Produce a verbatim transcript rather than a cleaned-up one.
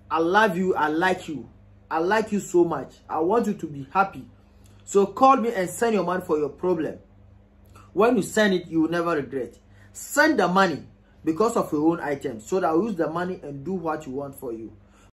I love you. I like you. I like you so much. I want you to be happy. So call me and send your money for your problem. When you send it, you will never regret. Send the money because of your own items, so that I'll use the money and do what you want for you.